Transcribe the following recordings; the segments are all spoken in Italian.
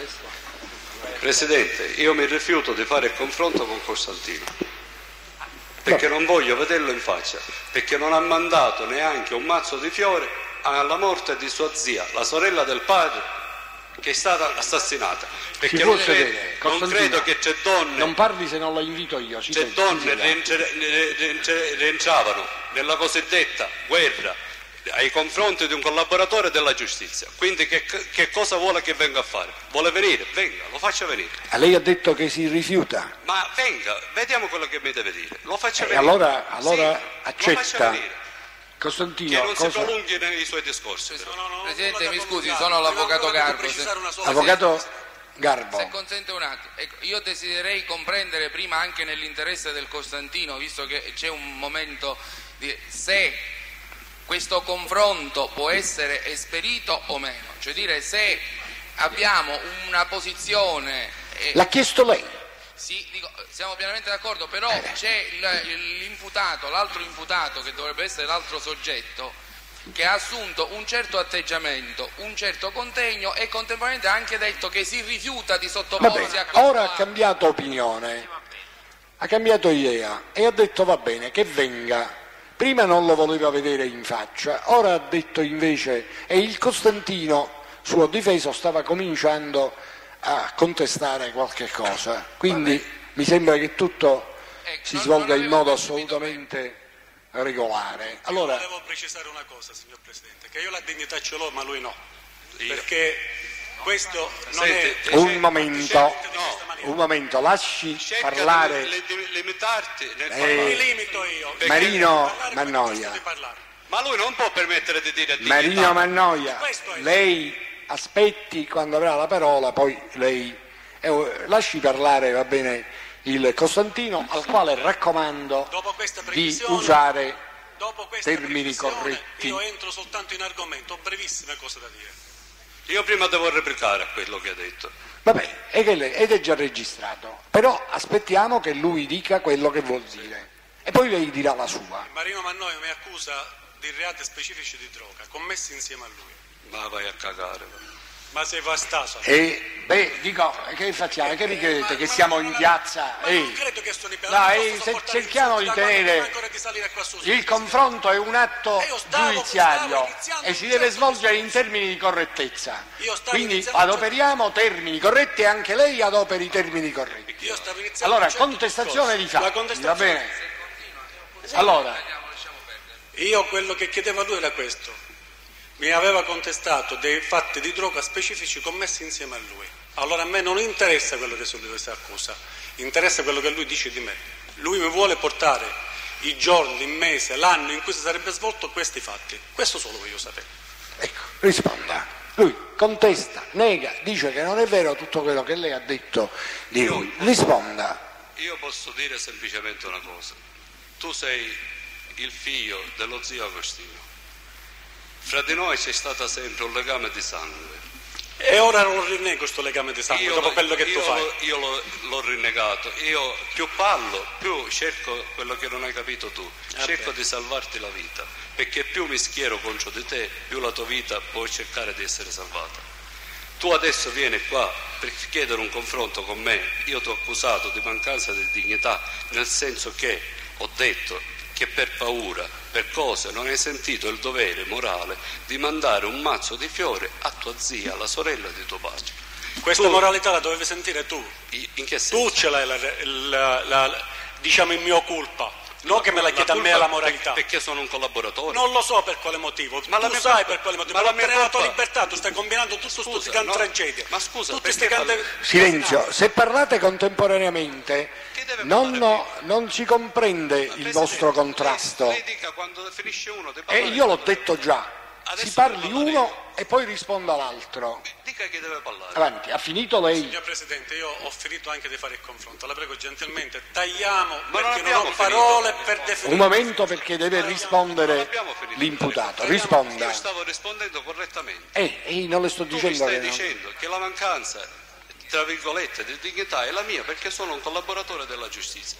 Presidente, io mi rifiuto di fare il confronto con Costantino, perché non voglio vederlo in faccia, perché non ha mandato neanche un mazzo di fiori alla morte di sua zia, la sorella del padre, che è stata assassinata. Perché non credo che c'è donne. Non parli se non la invito io. C'è donne rientravano nella cosiddetta guerra ai confronti di un collaboratore della giustizia. Quindi che cosa vuole che venga a fare? Vuole venire? Venga, lo faccia venire. A lei ha detto che si rifiuta. Ma venga, vediamo quello che mi deve dire. Lo faccia venire. Allora sì, accetta. Costantino, che non si prolunghi nei suoi discorsi. Presidente, mi scusi, sono l'avvocato Garbo. Avvocato Garbo. Se consente un attimo, ecco, io desidererei comprendere prima, anche nell'interesse del Costantino, visto che c'è un momento di se questo confronto può essere esperito o meno, cioè dire se abbiamo una posizione. L'ha chiesto lei? Sì, dico, siamo pienamente d'accordo, però c'è l'imputato, l'altro imputato che dovrebbe essere l'altro soggetto, che ha assunto un certo atteggiamento, un certo contegno e contemporaneamente ha anche detto che si rifiuta di sottoporsi a questo. Ora ha cambiato opinione, ha cambiato idea e ha detto va bene, che venga. Prima non lo voleva vedere in faccia, ora ha detto invece, e il Costantino, suo difeso, stava cominciando a contestare qualche cosa, quindi mi sembra che tutto si svolga in modo assolutamente regolare. Allora, volevo precisare una cosa, signor Presidente, che io la dignità ce l'ho ma lui no, perché questo non è... Un momento, lasci parlare. Limitarti mi limito io. Marino Mannoia. Ma lui non può permettere di dire Marino Mannoia, lei aspetti quando avrà la parola, poi lei lasci parlare, va bene, il Costantino, al quale raccomando di usare termini corretti. Io entro soltanto in argomento, ho brevissime cose da dire. Io prima devo replicare a quello che ha detto. Vabbè, ed è già registrato, però aspettiamo che lui dica quello che vuol dire e poi lei dirà la sua. Marino Mannoia mi accusa di reati specifici di droga commessi insieme a lui. Ma vai a cagare. Ma sei bastato. Dico, che facciamo? Che ricredete? Che siamo in piazza? Non credo che sono in piazza. Cerchiamo di tenere... Il confronto è un atto giudiziario e si deve svolgere in termini di correttezza. Quindi adoperiamo termini corretti e anche lei adoperi termini corretti. Allora, contestazione di fatti, va bene? Allora, io quello che chiedevo a lui era questo. Mi aveva contestato dei fatti di droga specifici commessi insieme a lui. Allora a me non interessa quello che su lui si accusa, interessa quello che lui dice di me. Lui mi vuole portare i giorni, il mese, l'anno in cui si sarebbe svolto questi fatti. Questo solo voglio sapere. Ecco, risponda. Lui contesta, nega, dice che non è vero tutto quello che lei ha detto di lui. Risponda. Io posso dire semplicemente una cosa. Tu sei il figlio dello zio Agostino. Fra di noi c'è stato sempre un legame di sangue. E ora lo rinnego questo legame di sangue, dopo quello che tu fai. Io l'ho rinnegato. Io più parlo, più cerco quello che non hai capito tu. Cerco di salvarti la vita, perché più mi schiero contro di te, più la tua vita può cercare di essere salvata. Tu adesso vieni qua per chiedere un confronto con me. Io ti ho accusato di mancanza di dignità, nel senso che ho detto che per paura, per cose, non hai sentito il dovere morale di mandare un mazzo di fiori a tua zia, la sorella di tuo padre. Questa moralità la dovevi sentire tu. In che senso? Tu ce l'hai diciamo in mio colpa. Non che me la chieda a me la moralità. Perché sono un collaboratore? Non lo so per quale motivo. Ma tu sai per quale motivo. Ma la mia tua libertà, tu stai combinando tutto sto sticando tragedia. Ma scusa, silenzio, se parlate contemporaneamente non si comprende il vostro contrasto. Lei dica quando finisce uno di parlare. E io l'ho detto già. Si parli uno e poi risponda l'altro. Dica che deve parlare. Avanti, ha finito lei? Signor Presidente, io ho finito anche di fare il confronto. La prego gentilmente, tagliamo, ma perché non ho parole per definire. Un momento, perché deve rispondere l'imputato. Risponda. Io stavo rispondendo correttamente. Non le sto dicendo tu mi stai dicendo che la mancanza, tra virgolette, di dignità è la mia, perché sono un collaboratore della giustizia.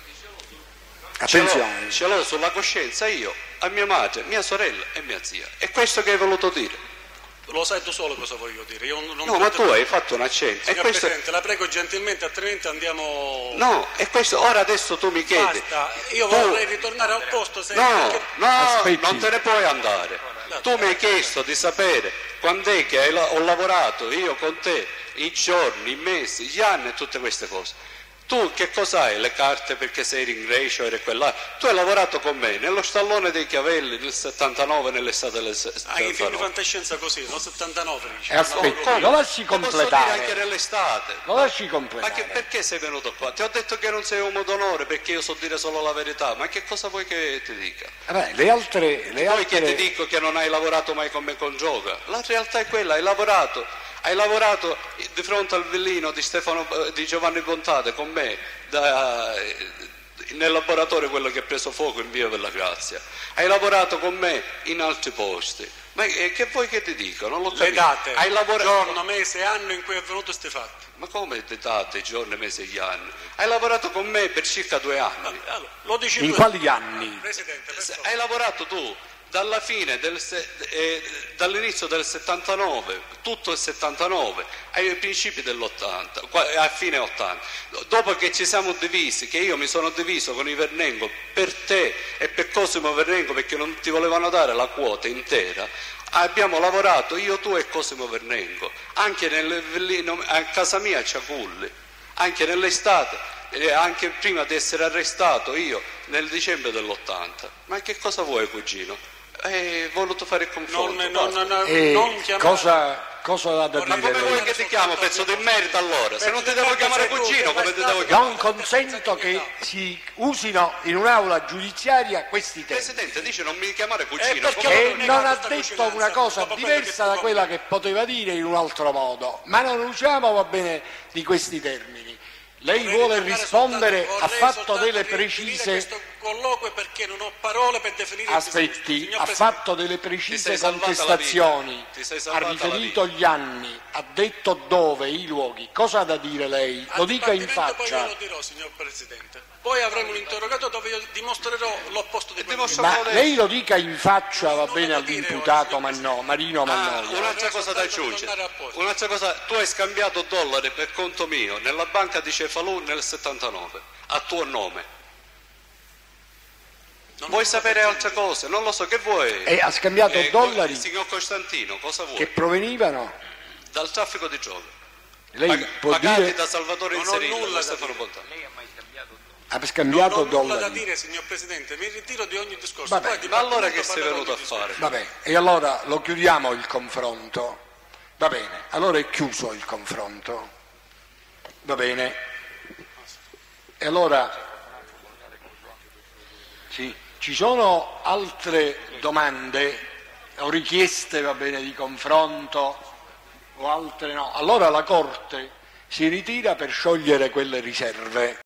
Attenzione. Ce l'ho sulla coscienza io, a mia madre, mia sorella e mia zia. È questo che hai voluto dire. Lo sai tu solo cosa voglio dire. Io non No, ma tu hai fatto un accento. Signor Presidente, la prego gentilmente, altrimenti andiamo... No, e questo, ora adesso tu mi chiedi. Basta, io vorrei ritornare al posto. No, Aspetti. non te ne puoi andare. Tu mi hai chiesto di sapere quando è che ho lavorato io con te, i giorni, i mesi, gli anni e tutte queste cose. Tu che cosa hai? Le carte perché sei in Grecia o eri quella? Tu hai lavorato con me nello stallone dei Chiavelli nel 79, nell'estate del 79. I film di fantascienza così, no? 79 dice. Aspetti, lo lasci Posso dire completare. anche nell'estate. Lo lasci Ma completare. perché sei venuto qua? Ti ho detto che non sei uomo d'onore perché io so dire solo la verità, ma che cosa vuoi che ti dica? Vabbè, le altre... Poi che ti dico che non hai lavorato mai con me con Gioca? La realtà è quella, hai lavorato di fronte al villino di Giovanni Bontate con me nel laboratorio, quello che ha preso fuoco in via della Grazia, hai lavorato con me in altri posti, ma che vuoi che ti dica? Non l'ho capito. Le date, hai giorno, mese, anno in cui è avvenuto questi fatti. Ma come le date, giorni, mesi e gli anni? Hai lavorato con me per circa 2 anni. Allora, lo dici In tu. quali anni? Presidente, per favore. Hai lavorato tu dalla fine dall'inizio del 79, tutto il 79, ai principi dell'80, a fine 80. Dopo che ci siamo divisi, che io mi sono diviso con i Vernengo per te e per Cosimo Vernengo perché non ti volevano dare la quota intera, abbiamo lavorato io, tu e Cosimo Vernengo, anche a casa mia a Ciaculli, anche nell'estate. Anche prima di essere arrestato io nel dicembre dell'80. Ma che cosa vuoi, cugino? Hai voluto fare il confronto. Non chiamare. Cosa ha da Ma dire come vuoi lei? che ti chiamo, pezzo di merda, allora? Se non ti devo chiamare cugino, come ti devo chiamare? Non consento che si usino in un'aula giudiziaria questi termini. Presidente dice non mi chiamare cugino. perché come- E non ha detto una cosa diversa da quella che poteva dire in un altro modo, ma non usiamo, va bene, di questi termini. Lei vuole rispondere, ha fatto delle precise... Questo colloquio perché non ho parole per definire Aspetti, Signor ha Presidente, fatto delle Ti precise sei salvata la contestazioni, vita. Ti sei ha salvata la riferito gli anni, ha detto dove, i luoghi. Cosa ha da dire lei? Lo al dica in Dipartimento Poi faccia. glielo dirò, signor Presidente. Poi avremo un interrogato dove io dimostrerò l'opposto di quello. dimostra- Ma lei lo dica in faccia, va Non bene, lo dire all'imputato ora, signor Marino Mannoia. Un'altra cosa da aggiungere, un'altra cosa, tu hai scambiato dollari per conto mio nella banca di Cefalù nel 79, a tuo nome. Vuoi sapere altre cose? Non lo so, che vuoi? E ha scambiato dollari Signor Costantino, cosa vuoi? che provenivano? Dal traffico di droga. Lei può Pagati dire... da Salvatore Non ho Inserino, nulla da da Stefano dire. Bontano. Ha scambiato Non ho nulla da dollari. dire, signor Presidente, mi ritiro di ogni discorso. Vabbè, Poi al Ma allora Dipartimento che sei parlerò venuto a di discorso. fare? Vabbè, e allora lo chiudiamo il confronto. Va bene, allora è chiuso il confronto. Va bene. E allora sì, ci sono altre domande o richieste, va bene, di confronto o altre no. Allora la Corte si ritira per sciogliere quelle riserve.